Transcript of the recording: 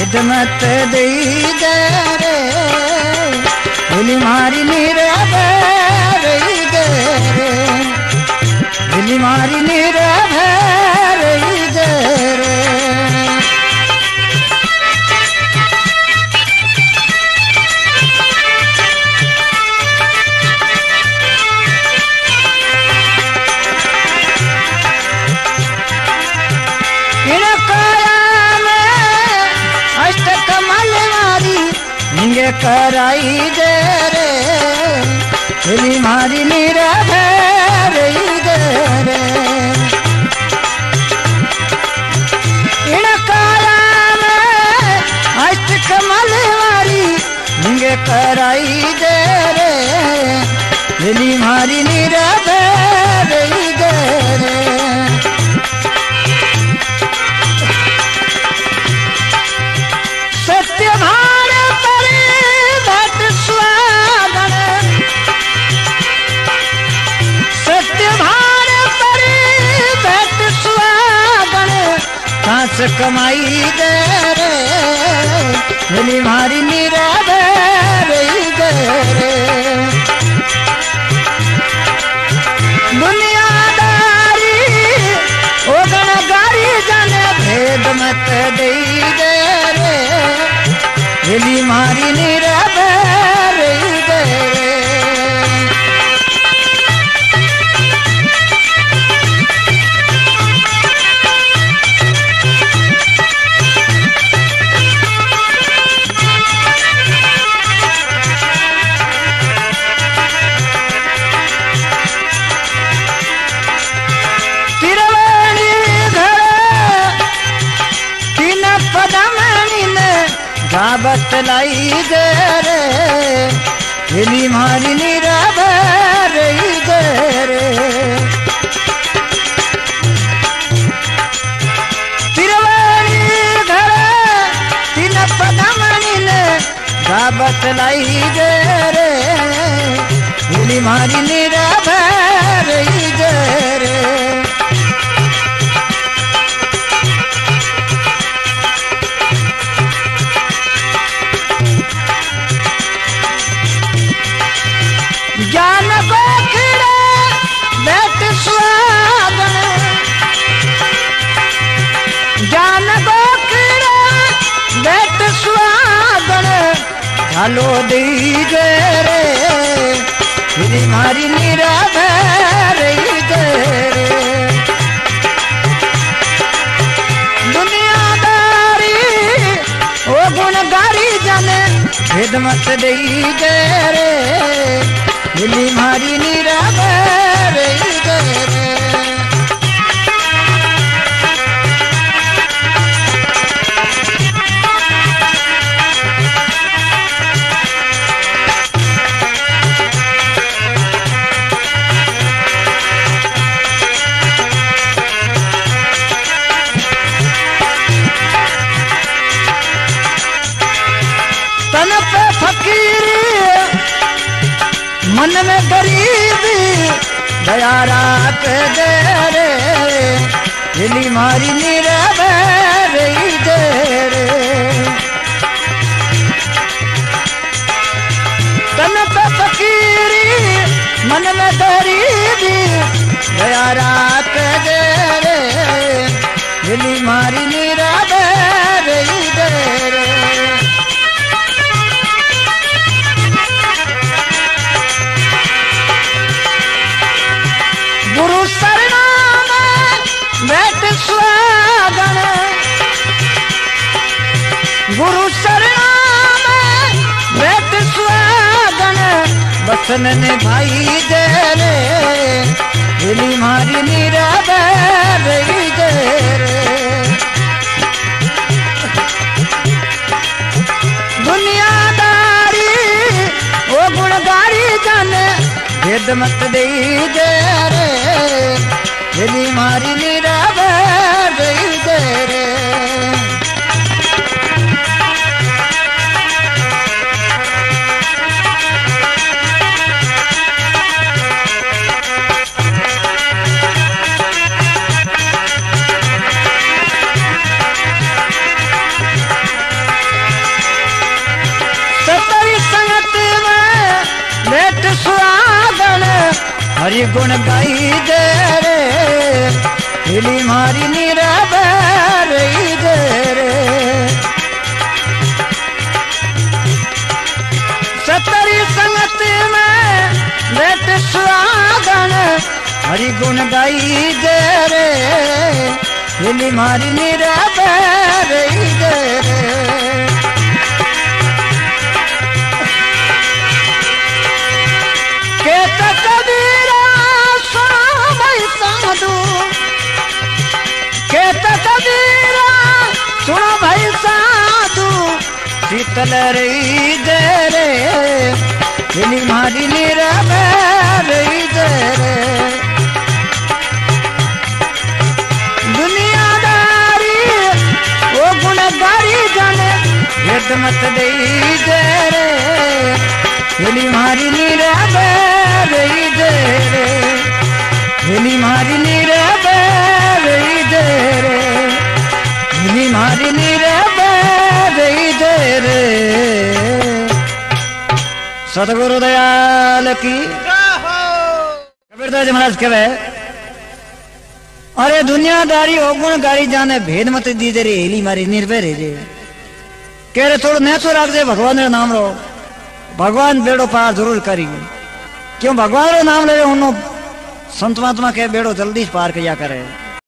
भेद मत दई दे रे दिली मारी निरभर दे रे दिली मारी निरभर दे रे कराई दे रे दिली मारी निरभर दे रे इन काया में अष्ट कमल वारी निंगे कराई दे रे दिली मारी निरभर दे रे सत्य सांस कमाई दे रे दिली मारी निरभर दे रे दुनियादारी ओ गणगारी जाने भेद मत दई दे रे दिली मारी निरभर दे रे बतलाई दे रे दिली मारी निरभर दे रे तिरवाणी घर तीन पदमणि ने बतलाई दे रे दिली मारी निरभर दे रे ज्ञान गोखड़े बैठ सुहागन ज्ञान गोखड़े बैठ सुहागन झालो दी दे रे दिली मारी निरभर दे रे दुनियादारी ओ गुणगारी जाने भेद मत दई दे रे दिली मारी निरभर दे रे तन पे फकीरी मन में गरीबी दया रात दे रे दिली मारी निरभर दे रे तन पे फकीरी मन में गरीबी दया रात दे रे दिली मारी निरभर दे रे गुरु शरणा में बैठ सुहागन गुरु शरणा में बैठ सुहागन बसन ने भाई दे रे दिली मारी निरभर दे रे दुनियादारी ओ गुणगारी जाने भेद मत दई दे रे दिली मारी निरभर दे रे हरि गुण गाई दे रे हिली मारी निरबर दे रे सतरी संगत में बैठ सुहागन हरि गुण गाई दे रे हिली मारी निरबर दे रे कबीरा सुनो भाई साधु कहता कबीरा सुनो भाई साधु शीतल रही दे रे हिली मारी निरबर दे रे दुनियादारी वो गुणगारी जाने भेद मत दे दे रे हिली मारी निरबर दे रे हिली मारी निरबर दे रे हिली मारी निरबर दे रे सतगुरु दयाल की कबीरदास महाराज कहे अरे दुनियादारी गुण गाड़ी जाने भेद मत दी दे रे हिली मारी निर्भय जे कह रहे थोड़ा नैसो रख दे भगवान रे नाम रो भगवान बेड़ो पार जरूर करेंगे क्यों भगवान रो नाम ले उन्होंने संत महात्मा के बेड़ो जल्दी पार किया करे।